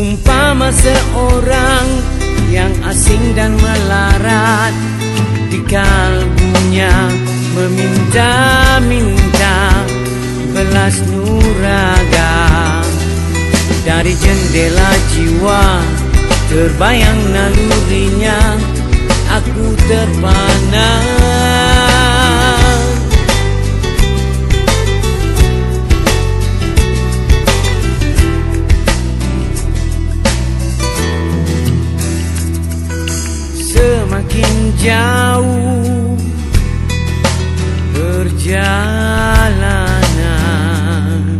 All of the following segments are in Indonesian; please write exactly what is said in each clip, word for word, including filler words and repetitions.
Seumpama seorang yang asing dan melarat, di kalbunya meminta-minta belas nuraga. Dari jendela jiwa terbayang nalurinya, aku terpana. Semakin jauh perjalanan,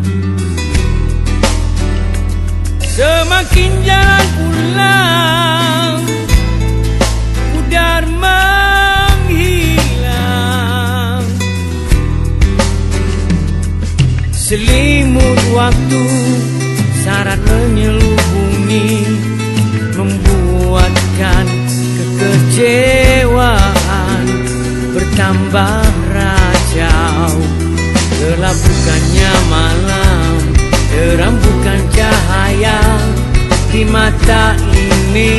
semakin jalan pulang, pudar menghilang. Selimut waktu syarat menyelubungi, membuatkan kekecewaan bertambah rajau. Gelap bukannya malam, terang bukan cahaya di mata ini.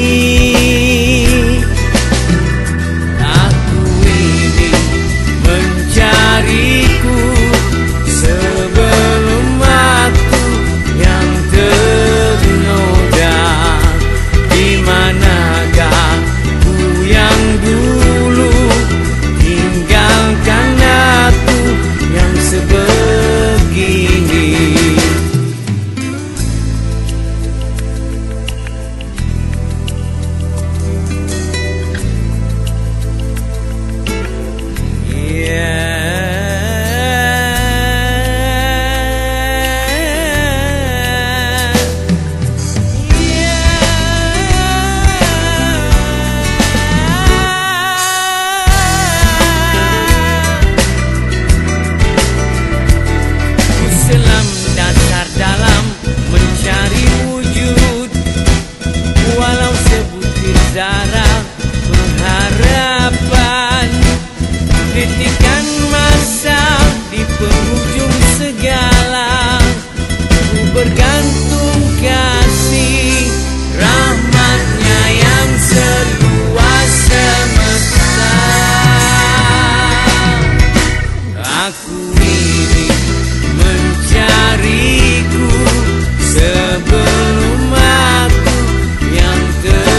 Aku ini mencariku sebelum aku yang ternoda. Di manakah ku yang dulu, tinggalkan aku yang sebegini. Darah pengharapan, kritikan masa di penghujung segala. Ku bergantung kasih rahmatnya yang seluas semesta. Aku ini mencariku sebelum aku yang ter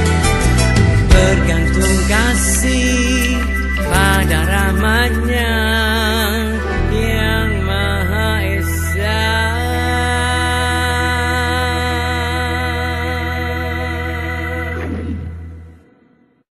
pada rahmatnya.